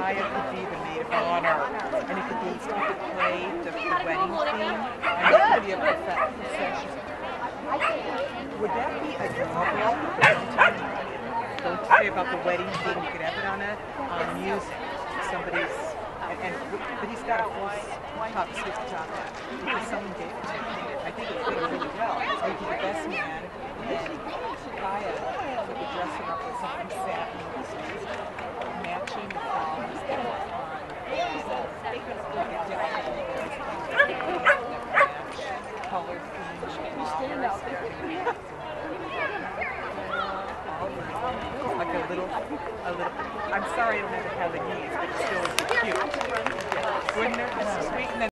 Kaya could be the maid of honor, and it could be we could play the wedding theme, and it could be a procession. Would that be adorable? Don't say about the wedding theme. You could have it on music. Somebody's, but he's got a full top suit to top hat because someone gave it to him. I think it would go really well. He would be the best man, and Kaya would dress him up with something satin, matching the flowers that were on. Color like a little. I'm sorry I don't have the Havanese, but it still is cute. Wouldn't it? Sweet.